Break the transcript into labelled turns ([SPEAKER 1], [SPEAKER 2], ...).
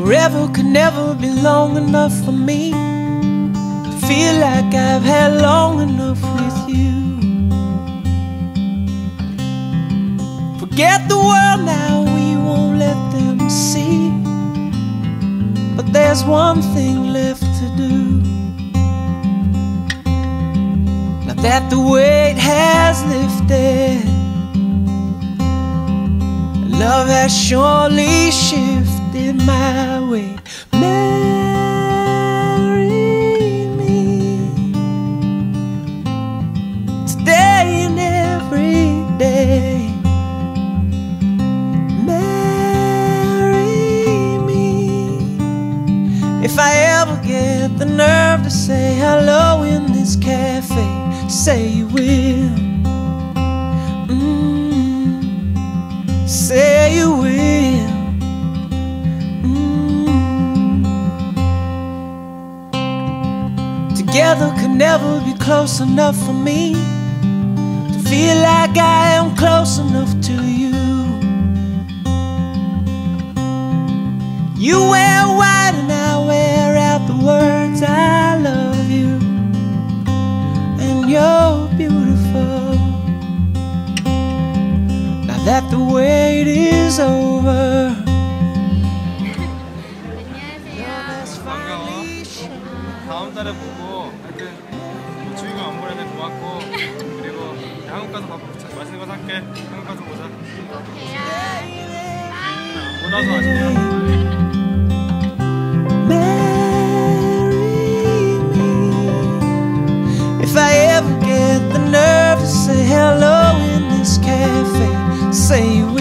[SPEAKER 1] Forever could never be long enough for me to feel like I've had long enough with you. Forget the world now, we won't let them see. But there's one thing left to do. Now that the weight has lifted, love has surely shifted my way. Marry me today and every day. Marry me if I ever get the nerve to say hello in this cafe. Say you will. Say you will. Together could never be close enough for me to feel like I am close enough to you. You wear white and I wear out the words I love you, and you're beautiful. Now that the wait is over,
[SPEAKER 2] 다음 달에 보고 하여튼 뭐 주인공 안 보내도 고맙고 그리고 한국 가서 밥 맛있는 거 살게. 한국 가서 보자. 못 와서 아쉽네요.
[SPEAKER 1] if I ever get the nerve to say hello in this cafe, say you will.